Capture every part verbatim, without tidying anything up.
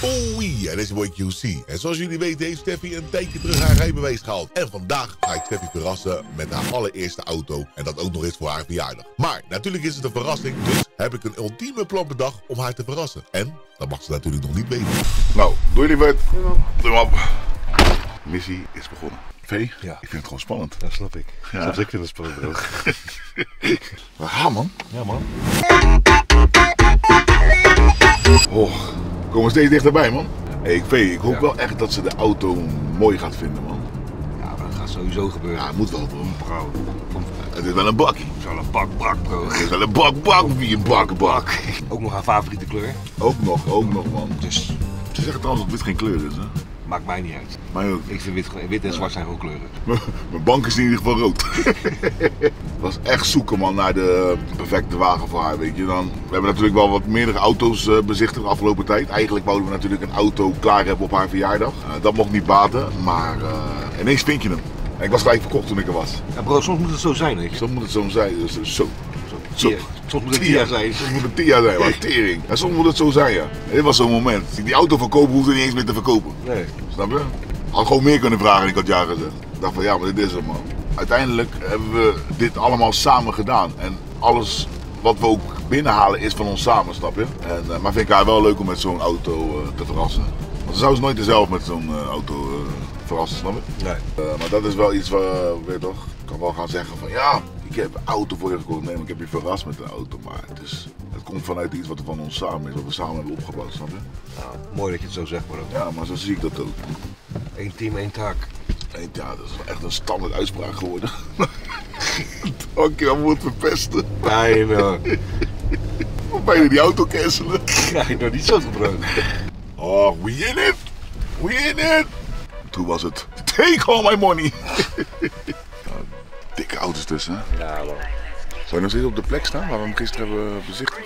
Oei, en dit is boy Q C. En zoals jullie weten heeft Steffi een tijdje terug haar rijbewijs gehaald. En vandaag ga ik Steffi verrassen met haar allereerste auto. En dat ook nog eens voor haar verjaardag. Maar natuurlijk is het een verrassing, dus heb ik een ultieme plan bedacht om haar te verrassen. En dat mag ze natuurlijk nog niet weten. Nou, doe je lieverd. Doe hem op. Missie is begonnen. V, Ja. Ik vind het gewoon spannend. Dat snap ik. Ja. Zelfs ik vind het spannend, bro. We gaan, man. Ja, man. Oh, we komen steeds dichterbij, man. Hey, V, ik hoop Ja. wel echt dat ze de auto mooi gaat vinden, man. Ja, dat gaat sowieso gebeuren. Ja, het moet wel, bro. Bro, kom. Het is wel een bakkie. Zo'n een bak, bak, bro. Het is wel een bak, bak, wie een bak, bak. Ook nog haar favoriete kleur. Ook nog, ook nog, man. Dus Ze zeggen trouwens dat wit geen kleur is, hè? maakt mij niet uit. Mij ook. Ik vind wit, wit en zwart zijn gewoon kleuren. Mijn bank is in ieder geval rood. Het was echt zoeken, man, naar de perfecte wagen voor haar, weet je. Dan, we hebben natuurlijk wel wat meerdere auto's uh, bezichtigd de afgelopen tijd. Eigenlijk wouden we natuurlijk een auto klaar hebben op haar verjaardag. Uh, dat mocht niet baten, maar uh, ineens vind je hem. En ik was gelijk verkocht toen ik er was. Ja, bro, soms moet het zo zijn, weet je. Soms moet het zo zijn, dus zo. Zo. Zo. Tia. Soms moet het Tia zijn. Soms moet het Tia zijn, maar tering. En soms moet het zo zijn, ja. En dit was zo'n moment. Die auto verkopen hoefde niet eens meer te verkopen. Nee. Snap je? Had gewoon meer kunnen vragen en ik had ja gezegd. Ik dacht van ja, maar dit is het, man. Uiteindelijk hebben we dit allemaal samen gedaan. En alles wat we ook binnenhalen is van ons samen, snap je? En, uh, maar vind ik haar wel leuk om met zo'n auto uh, te verrassen. Want ze zou ze nooit zelf met zo'n uh, auto uh, verrassen, snap je? Nee. Uh, maar dat is wel iets waar, uh, weet je toch, ik kan wel gaan zeggen van ja, ik heb een auto voor je gekocht. Nee, maar ik heb je verrast met de auto. Maar het, is, het komt vanuit iets wat er van ons samen is, wat we samen hebben opgebouwd, snap je? Nou, mooi dat je het zo zegt, bro. Ja, maar zo zie ik dat ook. Eén team, één taak. En ja, dat is wel echt een standaard uitspraak geworden. Dankjewel voor het verpesten. Nee, nou. Hoe ben je die auto cancelen? Ja, nou niet zo, bro. Oh, we in it! We in it! Toen was het, take all my money! Nou, dikke auto's tussen, hè? Ja, man. Zou je nog steeds op de plek staan waar we hem gisteren hebben bezichtigd?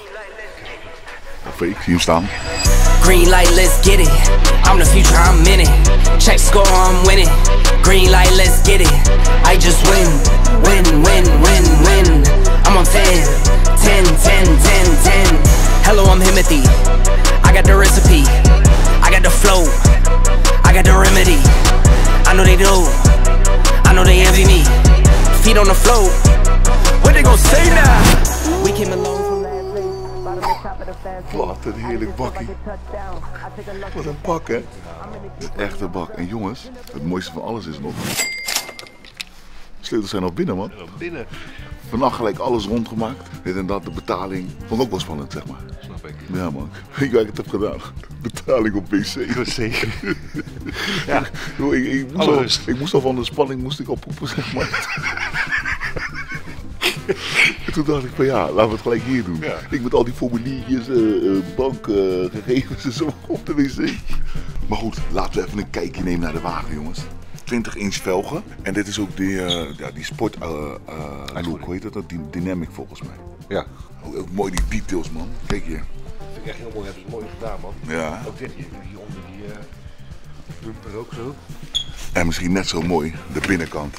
Of ik zie hem staan. Green light, let's get it. I'm the future, I'm in it. Check score, I'm winning. Green light, let's get it. I just win, win, win, win, win. I'm on ten, ten, ten, ten, ten. Hello, I'm Himothy. I got the recipe. I got the flow. I got the remedy. I know they do. I know they envy me. Feet on the floor. What they gon' say now? We came along. Wat een heerlijk bakkie. Wat een bak, hè? Echt een bak. En jongens, het mooiste van alles is nog. Sleutels zijn nog binnen, man. Binnen. Vannacht gelijk alles rondgemaakt. Dit en dat, de betaling. Vond ik ook wel spannend, zeg maar. Snap ik. Ja, man. Weet je waar ik het heb gedaan? Betaling op P C. Zeker. Ja. Yo, ik, ik, moest Alle al, rust. ik moest al van de spanning moest ik al poepen, zeg maar. En toen dacht ik van ja, laten we het gelijk hier doen. Ja. Ik met al die formuliertjes, uh, uh, bankgegevens uh, en zo op de wc. Maar goed, laten we even een kijkje nemen naar de wagen, jongens. twintig inch velgen. En dit is ook die, uh, ja, die sport uh, uh, look, hoe heet dat? Die dynamic volgens mij. Ja. Ook, ook mooi die details, man. Kijk hier. Vind ik echt heel mooi. Hebben ze mooi gedaan, man. Ja. Ook dit hier, hier onder die uh, bumper ook zo. En misschien net zo mooi, de binnenkant.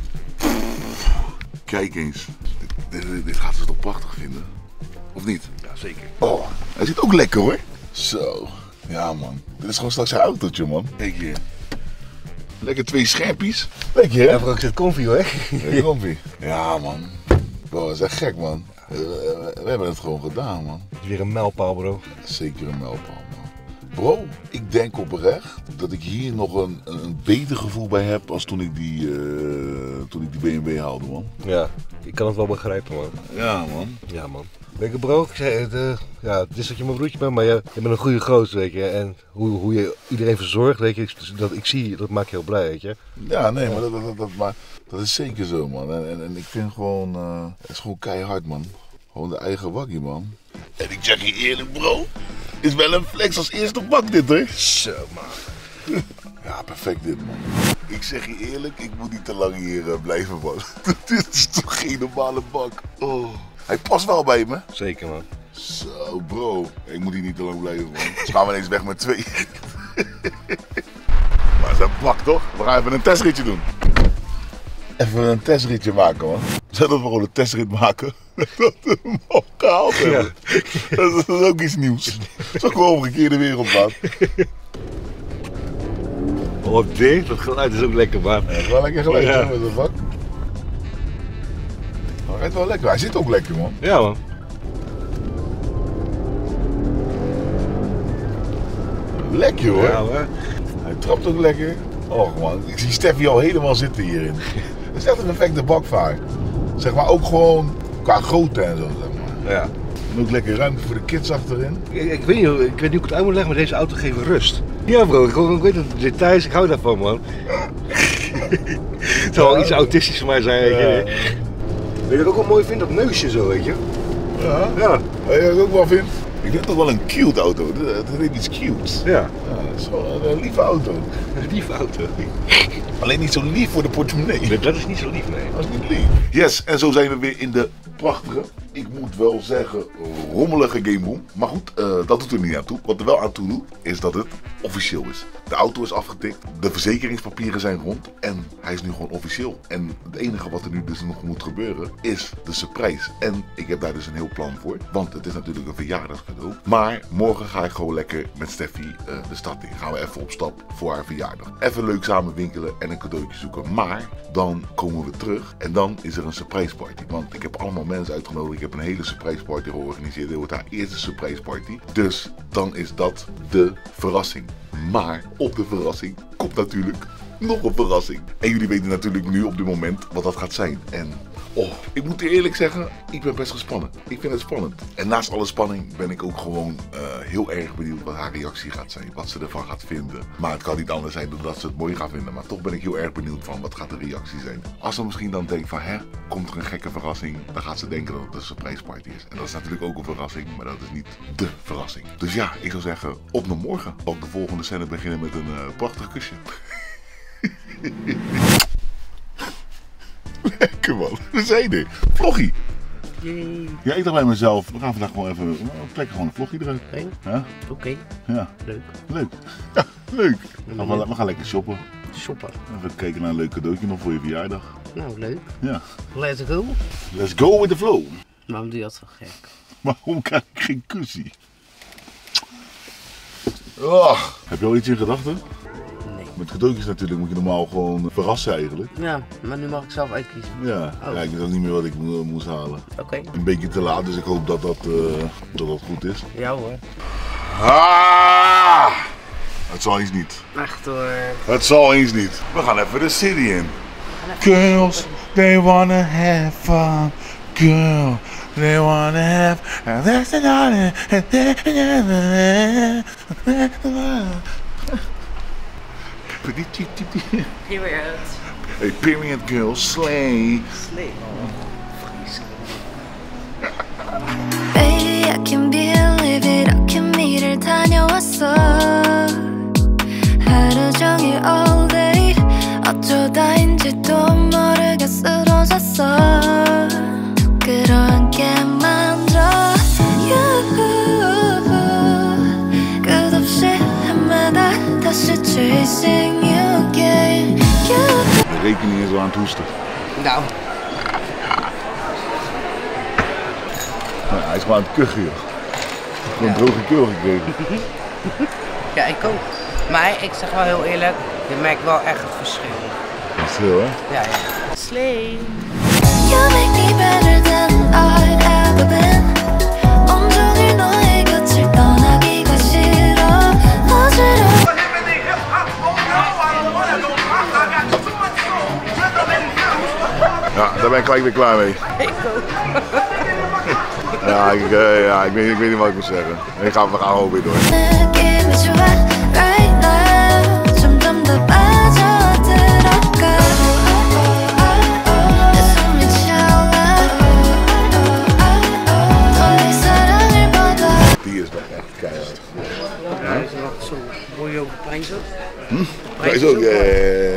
Kijk eens. Dit, dit, dit gaat ze toch prachtig vinden? Of niet? Ja, zeker. Oh, hij zit ook lekker, hoor. Zo. Ja, man. Dit is gewoon straks zijn autootje, man. Kijk hier. Lekker twee scherpjes. Kijk hier, hè? Ja, bro, ik zit comfy, hoor. Hey, Rompie. Ja, man. Bro, dat is echt gek, man. We, we, we hebben het gewoon gedaan, man. Het is weer een mijlpaal, bro. Zeker een mijlpaal, man. Bro, ik denk oprecht dat ik hier nog een, een beter gevoel bij heb als toen ik die, uh, toen ik die B M W haalde, man. Ja, ik kan het wel begrijpen, man. Ja, man. Ja, man. Weet je, bro, ik zei, het, uh, ja, het is dat je mijn broertje bent, maar je, je bent een goede gozer, weet je. En hoe, hoe je iedereen verzorgt, weet je, dat ik zie, dat maakt je heel blij, weet je. Ja, nee, maar dat, dat, dat, maar dat is zeker zo, man. En, en, en ik vind gewoon, uh, het is gewoon keihard, man. Gewoon de eigen waggie, man. En ik zeg je eerlijk, bro. Is wel een flex als eerste bak dit, hè? Zo, man. Ja, perfect dit, man. Ik zeg je eerlijk, ik moet niet te lang hier uh, blijven, man. Dit is toch geen normale bak. Oh. Hij past wel bij me. Zeker, man. Zo, bro. Ik moet hier niet te lang blijven, man. Dus gaan we ineens weg met twee. Maar dat is een bak, toch? We gaan even een testritje doen. even een testritje maken, man. Zet dat we gewoon een testrit maken. Dat we hem opgehaald hebben. Ja. Dat, is, dat is ook iets nieuws. Dat is ook gewoon omgekeerde wereld, man. Oh, dit, dat geluid is ook lekker, man. Ja, het is wel lekker geluid, ja. Met een vak. Hij rijdt wel lekker. Hij zit ook lekker, man. Ja, man. Lekker, hoor. Ja, hoor. Hij trapt ook lekker. Och, man. Ik zie Steffi al helemaal zitten hierin. Het is echt een perfecte bakvaar. Zeg maar ook gewoon qua grootte en zo, zeg maar. Ja. En ook lekker ruimte voor de kids achterin. Ik, ik, weet niet, ik weet niet hoe ik het uit moet leggen, maar deze auto geeft rust. Ja, bro. Ik, ik weet het, de details, ik hou daarvan, man. Het zal wel iets autistisch voor mij zijn, weet je. Ja. Weet je wat ik ook wel mooi vind? Dat neusje zo, weet je. Ja. Ja. Weet je wat ik ook wel vind? Ik vind het toch wel een cute auto. Het heeft iets cutes. Ja. Ja, het is wel een lieve auto. Een lieve auto. Alleen niet zo lief voor de portemonnee. Nee, dat is niet zo lief, nee. Dat is niet lief. Yes, en zo zijn we weer in de prachtige, ik moet wel zeggen, rommelige Gameboom. Maar goed, uh, dat doet er niet aan toe. Wat er wel aan toe doet, is dat het officieel is. De auto is afgetikt, de verzekeringspapieren zijn rond en hij is nu gewoon officieel. En het enige wat er nu dus nog moet gebeuren, is de surprise. En ik heb daar dus een heel plan voor, want het is natuurlijk een verjaardagscadeau. Maar morgen ga ik gewoon lekker met Steffi uh, de stad in. Gaan we even op stap voor haar verjaardag. Even leuk samen winkelen en een cadeautje zoeken. Maar dan komen we terug en dan is er een surprise party. Want ik heb allemaal mensen uitgenodigd. Ik heb een hele surprise party georganiseerd. Dit wordt haar eerste surprise party. Dus dan is dat de verrassing. Maar op de verrassing komt natuurlijk nog een verrassing. En jullie weten natuurlijk nu op dit moment wat dat gaat zijn. En oh, ik moet eerlijk zeggen, ik ben best gespannen. Ik vind het spannend. En naast alle spanning ben ik ook gewoon uh, heel erg benieuwd wat haar reactie gaat zijn. Wat ze ervan gaat vinden. Maar het kan niet anders zijn dan dat ze het mooi gaat vinden. Maar toch ben ik heel erg benieuwd van wat gaat de reactie zijn. Als ze misschien dan denkt van, hè, komt er een gekke verrassing. Dan gaat ze denken dat het een surprise party is. En dat is natuurlijk ook een verrassing, maar dat is niet de verrassing. Dus ja, ik zou zeggen, op naar morgen. Zal ik de volgende scène beginnen met een uh, prachtig kusje. Lekker, man, we zijn er. Vloggie. Yay. Ja, ik dacht bij mezelf, we gaan vandaag gewoon even, we trekken gewoon een vloggie eruit. Oké. Okay. Ja? Oké. Okay. Ja. Leuk. Leuk. Ja, leuk. We gaan, we gaan lekker shoppen. Shoppen. Even kijken naar een leuk cadeautje nog voor je verjaardag. Nou, leuk. Ja. Let's go. Let's go with the flow. Waarom doe je dat zo gek? Waarom krijg ik geen kussie? Oh. Heb je al iets in gedachten? Nee. Met cadeautjes natuurlijk moet je normaal gewoon verrassen eigenlijk. Ja, maar nu mag ik zelf uitkiezen. Ja, oh. Ja, ik weet ook niet meer wat ik mo moest halen. Oké. Okay. Een beetje te laat, dus ik hoop dat dat, uh, dat, dat goed is. Ja hoor. Ah! Het zal eens niet. Echt hoor. Het zal eens niet. We gaan even de city in. Girls, they wanna have fun. Girl, they wanna have. Period. Hey, period girl, slay. Slay. Baby, I can believe it. 어케미를 다녀왔어. 하루 종일 all day. 어쩌다인지도 모르게 쓰러졌어. 끌어안게 만들어. You. 끝없이 해마다 다시 chasing you again. You. De rekening is wel aan het hoesten. Nou. Nou, hij is gewoon aan het kuchen, joh. Gewoon een droge keel gekregen. Ja, ik ook. Maar ik zeg wel heel eerlijk, je merkt wel echt het verschil. Dat is heel, hè? Ja, ja. Slay. You make me better than I ever been. 온종일 너의 곁을 떠나기가 싫어. 어지러워. Ja, daar ben ik gelijk weer klaar mee. Ik ook. Ja, ik, uh, ja ik, weet, ik weet niet wat ik moet zeggen. Ik ga, we gaan gewoon weer door. Die is wel echt keihard. Ja, hij is nog zo. Hoor je ook de prijs ook? Hm? Prijs ook, ja, ja, ja.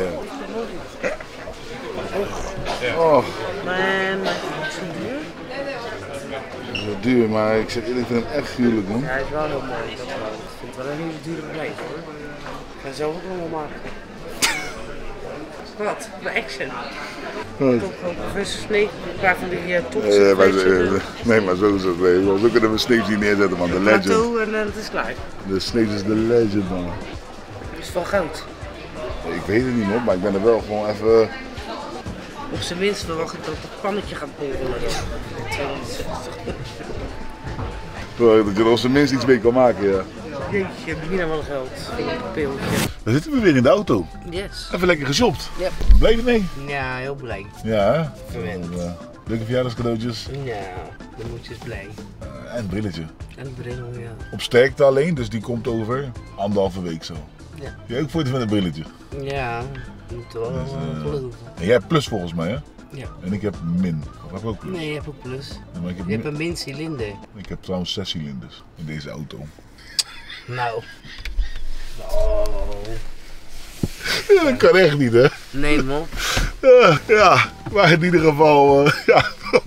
Oh. Maar, maar het is niet duur. Het is wel duur, maar ik zeg eerlijk, ik vind hem echt gruwelijk, man. Ja, hij is wel heel mooi. Dat wel. Ik vind het wel een hele dure prijs hoor. Ik ga zelf ook nog wel maken. Wat? De action. Wat? Toch gewoon professor Snape, een paar van die uh, tops. Nee, maar, zo- nee, maar zo is het. Nee. Zo kunnen we Snape niet neerzetten, man. De legend. Plateau en uh, het is klaar. De Snape is de legend, man. Het is van goud. Ik weet het niet, man, maar ik ben er wel gewoon even... Op zijn minst verwacht ik dat het pannetje gaat borrelen dan. tweehonderdzestig. Dat je er op zijn minst iets mee kan maken, ja. Jeetje, bijna wel geld. Een piltje. Dan zitten we weer in de auto. Yes. Even lekker geshopt. Yep. Blij ermee? Ja, heel blij. Ja, hè? Verwend. Uh, leuke verjaardagscadeautjes. Ja, de moedjes blij. Uh, en een brilletje. En de bril, ja. Op sterkte alleen, dus die komt over anderhalve week zo. Ja. Jij ook voordeel van een brilletje? Ja, we moeten wel Dus, uh, uh, geloven. En jij hebt plus volgens mij, hè? Ja. En ik heb min. Of heb ik ook plus? Nee, je hebt ook plus. Ja, maar ik, heb Je hebt min- een min cilinder. ik heb trouwens zes cilinders in deze auto. Nou. Oh. Ja, dat kan echt niet, hè? Nee, man. Ja, ja, maar in ieder geval, uh, ja.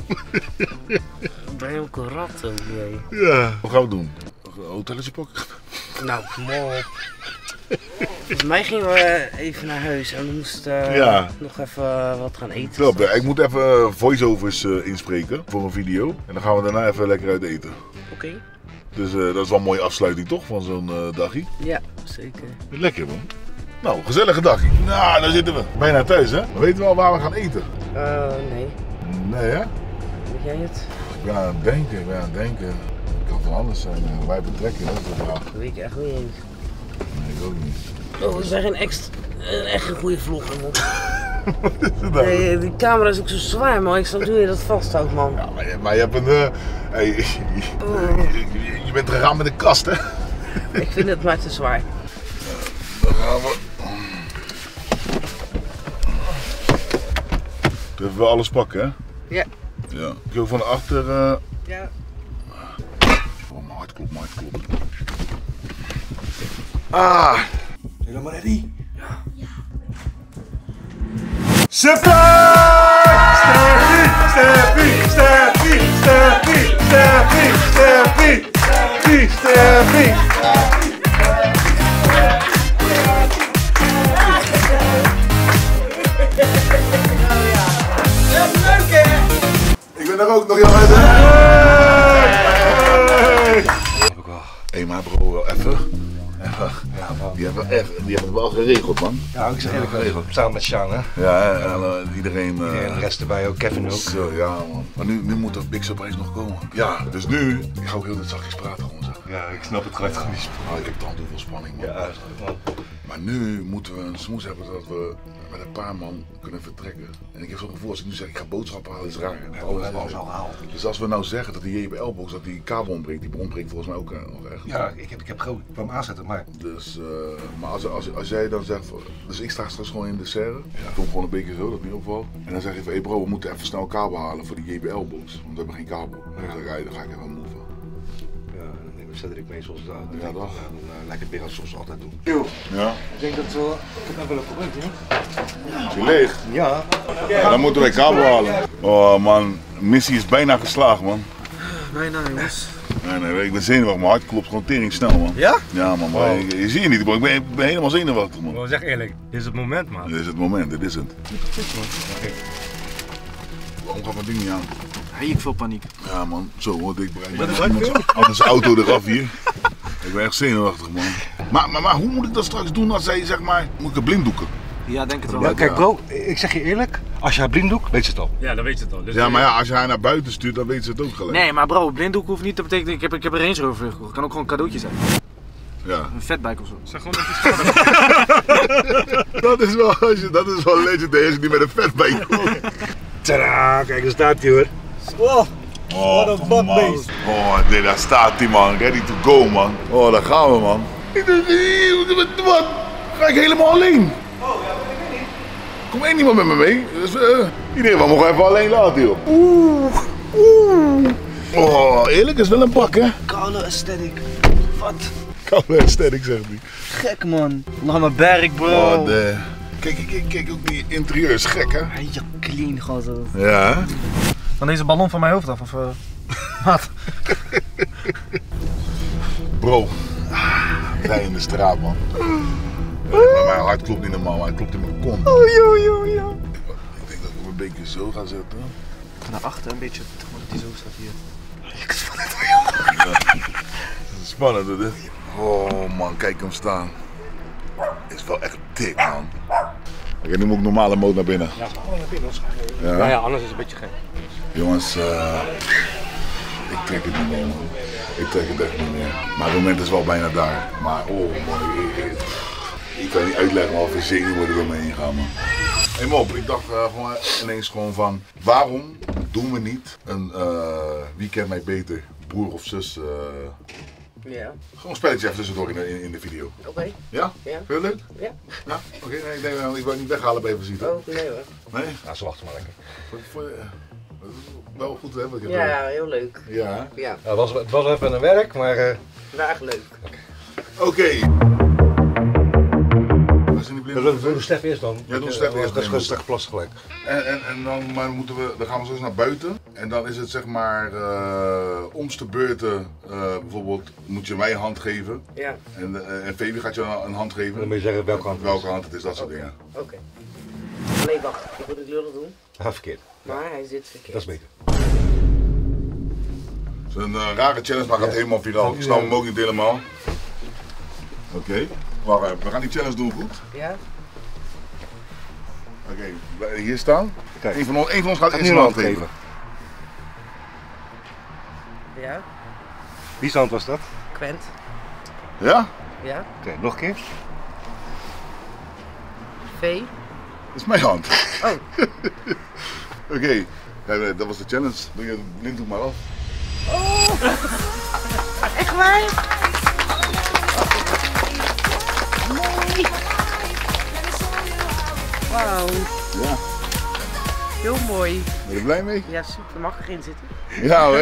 Ben je ook een rat ook, jij? Ja. Wat gaan we doen? Een hotelletje pakken? Nou, kom op. Volgens mij gingen we even naar huis en we moesten uh, Ja. nog even wat gaan eten. Klopt, ik moet even voice-overs uh, inspreken voor een video. En dan gaan we daarna even lekker uit eten. Oké. Okay. Dus uh, dat is wel een mooie afsluiting toch, van zo'n uh, dagje? Ja, zeker. Lekker man. Nou, gezellige dagje. Nou, daar zitten we. Bijna thuis, hè? We weten wel waar we gaan eten. Uh, nee. Nee, hè? Weet jij het? Ik ben aan het denken, ik ben aan het denken. Het kan van alles zijn. Wij betrekken, hè? Dat Dat weet ik echt niet eens. Nee, ik ook niet. Oh, we zijn geen echt, echt een goede vlogger, man. Wat is het nou? Nee, die camera is ook zo zwaar, man. Ik snap niet hoe je dat vasthoudt, man. Ja, maar je, maar je hebt een... Uh, hey, je, je, je bent gegaan met een kast, hè? Ik vind het maar te zwaar. Dan gaan we... Even wel alles pakken, hè? Ja. Ja. Ik wil van achter... Uh... Ja. Oh, mijn hart klopt, mijn hart klopt. Ah! Helemaal ready? Ja. Steffi! Steffi! Steffi! Steffi! Steffi! Steffi! Steffi! Steffi! Ik ben er ook nog, jongens. Hé, maar bro, wel even. Even. Ja, die hebben echt, die hebben het wel geregeld, man. Ja, ik zeg eerlijk geregeld. Samen met Sjaan, hè? Ja, en, uh, iedereen. Uh, Iedereen, de rest erbij ook, Kevin ook. Zo, ja, man. Maar nu, nu moet de Big Surprise nog komen. Ja, dus nu. Ik ga ook heel de zachtjes praten, gewoon zeggen. Ja, ik snap het gewoon niet. Oh, ik heb dan veel spanning, man. Ja, man. Maar nu moeten we een smoes hebben dat we met een paar man kunnen vertrekken. En ik heb zo'n gevoel, als ik nu zeg ik ga boodschappen halen, is raar. Ja, we hebben alles al gehaald. Dus als we nou zeggen dat die J B L-box, dat die kabel ontbreekt, die ontbreekt volgens mij ook uh, nog echt. Ja, ik heb, ik heb gewoon, ik kwam aanzetten, maar... Dus, uh, maar als, als, als jij dan zegt, dus ik sta straks gewoon in de serre, ja. Kom gewoon een beetje zo, dat het niet opvalt. En dan zeg je van, hé bro, we moeten even snel kabel halen voor die J B L-box, want we hebben geen kabel. En dan zeg ik, dan ga ik even move. Ja, dan neem ik Cedric mee zoals we dat Ja, doen. toch? Ja, dan uh, lijkt het weer als zoals ze altijd doen. Ja. Ik denk dat we... Ik heb nou wel een probleem, hè? Is je leeg? Ja. Ja, dan moeten wij kabel halen. Oh man, missie is bijna geslaagd, man. Bijna, jongens. Nee, nee, ik ben zenuwachtig, mijn hart klopt gewoon tering snel, man. Ja? Ja, man, maar Wow. je, je ziet je niet, bro. Ik ben, ik ben helemaal zenuwachtig, man. Bro, zeg eerlijk, dit is het moment, man. Dit is het moment, dit is het. Waarom gaat mijn ding niet aan? Hey, ik voel paniek. Ja, man, zo hoor ik bereid. Anders zijn auto eraf hier. Ik ben echt zenuwachtig, man. Maar, maar, maar hoe moet ik dat straks doen als zij, zeg maar, moet ik het blinddoeken? Ja, denk het wel. Ja, kijk bro, ik zeg je eerlijk, als je haar blind doet, weet ze het al. Ja, dat weet je het al. Dus Ja, maar ja, als je haar naar buiten stuurt, dan weet ze het ook gelijk. Nee, maar bro, blinddoek hoeft niet te betekenen. Ik heb, ik heb een Range Rover gekocht. Kan ook gewoon een cadeautje zijn. Ja. Een fatbike of zo. Zeg gewoon dat je dat, is wel, als je, dat is wel legendary als je die met een fatbike komt. Tadaa, kijk, daar staat hij hoor. Oh, what a fuck beest. Oh, nee, daar staat hij, man. Ready to go, man. Oh, daar gaan we, man. Wat? Ga ik helemaal alleen? Oh, ja, dat weet ik niet. Kom één iemand met me mee. Dus, uh, iedereen mag nog even alleen laten, joh. Oeh, oeh. Oh, eerlijk, is wel een pak, hè? Koude aesthetic. Wat? Koude aesthetic, zegt hij. Gek, man. Laat me berg, bro. Oh, de... Kijk, kijk, kijk, ook die interieur is gek, hè? Hij je clean, gewoon zo. Ja, hè? Van deze ballon van mijn hoofd af, of uh... wat? Bro, rij in de straat, man. Maar mijn hart klopt niet normaal, maar het klopt in mijn kont. Oh, yo, yo, yo. Ik denk dat ik hem een beetje zo ga zetten. Ik ga naar achter een beetje, dat die zo staat hier. Dat is spannend, hè? Dit. Oh man, kijk hem staan. Is wel echt dik, man. Oké, nu moet ik normale mode naar binnen. Ja, gewoon naar binnen. Ja? Nou ja, anders is het een beetje gek. Jongens, uh, ik trek het niet meer, man. Ik trek het echt niet meer. Maar het moment is wel bijna daar. Maar oh man, ik, ik, ik kan niet uitleggen wat voor zenuwen er omheen gaan, man. Hé hey Mop, ik dacht uh, gewoon ineens gewoon van, waarom doen we niet een uh, Wie kent mij beter, broer of zus? Uh, Ja. Gewoon een spelletje even tussendoor in de, in, in de video. Oké. Okay. Ja? Ja. Vind je het leuk? Ja. Ja? Oké, okay, nee, ik, denk, ik wil het niet weghalen bij even zien. Oh, nee hoor. Nee? Nou, ze wachten maar lekker. Voor, voor, wel goed hè? Wat ik Ja, ja, heel leuk. Ja? Ja. Ja, het, was, het was even een werk, maar... Uh... Nou, echt leuk. Oké. Okay. We doen de step eerst dan. Ja, doe de step eerst. Dat is gewoon straks geplas gelijk. En, en, en dan, maar moeten we, dan gaan we zo naar buiten. En dan is het zeg maar, uh, om de beurten, uh, bijvoorbeeld moet je mij een hand geven. Ja. En, uh, en Fabi gaat je een hand geven. Dan moet je zeggen welke hand. Welke hand het is, dat soort okay. dingen. Oké. Okay. Nee, wacht. Ik moet het lullig doen. Ah, verkeerd. Maar hij zit verkeerd. Dat is beter. Het is een uh, rare challenge, maar gaat ja. helemaal viraal. Ik snap hem ook niet helemaal. Oké. Okay. Wacht even, we gaan die challenge doen goed. Ja. Oké, okay. Hier staan. Kijk. Eén van ons, één van ons gaat eerst een hand geven. geven. Ja. Wie's hand was dat? Quent. Ja? Ja. Oké, okay, nog een keer. V. Dat is mijn hand. Oh. Oké, okay. Ja, dat was de challenge. Doe je blind doe maar af. Oh. Echt waar? Mooi. Wauw. Ja. Heel mooi. Ben je er blij mee? Ja, super. Mag ik erin zitten? Ja hoor. Oh.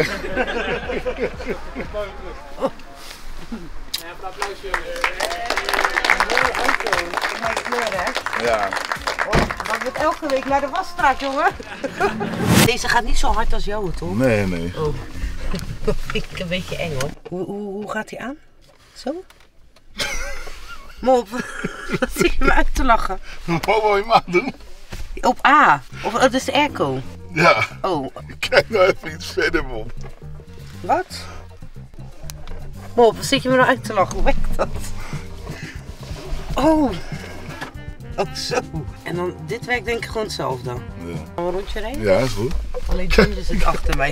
Ja, applausje. Mooie auto. Mijn kleur, hè? Ja. Oh, maar moet elke week naar de wasstraat, jongen. Deze gaat niet zo hard als jou, toch? Nee, nee. Oh. Dat vind ik een beetje eng, hoor. Hoe, hoe, hoe gaat hij aan? Zo? Mop, wat zie je me uit te lachen? Wat wil je maar doen? Op A. Of dat is de airco. Ja. Oh. Kijk nou even iets verder, Mop. Wat? Mop, zit je me nou uit te lachen? Hoe werkt dat? Oh. Oh, zo. En dan, dit werkt denk ik gewoon hetzelfde. Ja. Gaan we een rondje rijden? Ja, is goed. Alleen Ginger zit achter mij.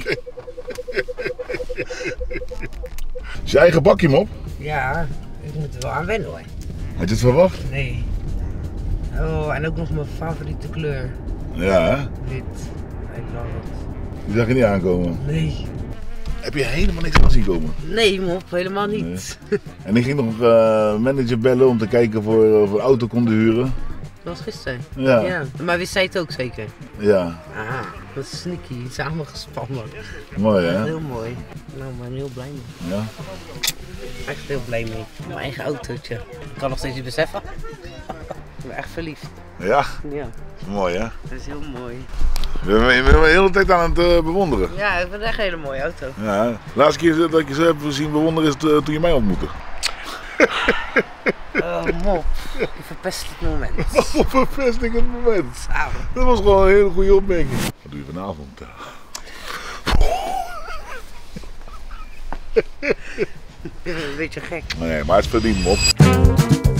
Is je eigen bakje, Mop? Ja, ik moet er wel aan wennen, hoor. Had je het verwacht? Nee. Oh, en ook nog mijn favoriete kleur. Ja, hè? Wit. Ik love het. Die zag je niet aankomen. Nee. Heb je helemaal niks aan zien komen? Nee, Mop, helemaal niet. Nee. En ik ging nog een uh, manager bellen om te kijken of we of een auto konden huren. Dat was gisteren. Ja. Ja. Maar wist zij het ook zeker? Ja. Ah, dat is sneaky. Samengespannen. Mooi, hè? Heel mooi. Nou, ik ben heel blij mee. Ja. Echt heel blij mee. Mijn eigen autootje. Ik kan nog steeds niet beseffen. Ik ben echt verliefd. Ja? Ja. Mooi, hè? Dat is heel mooi. We zijn de hele tijd aan het uh, bewonderen. Ja, ik vind het echt een hele mooie auto. Ja, de laatste keer dat ik ze heb zien bewonderen is uh, toen je mij ontmoette. Oh, Mop. Je verpest het moment. Wat verpest ik het moment? Samen. Dat was gewoon een hele goede opmerking. Wat doe je vanavond? Een beetje gek. Nee, maar het is verdiend, Mop.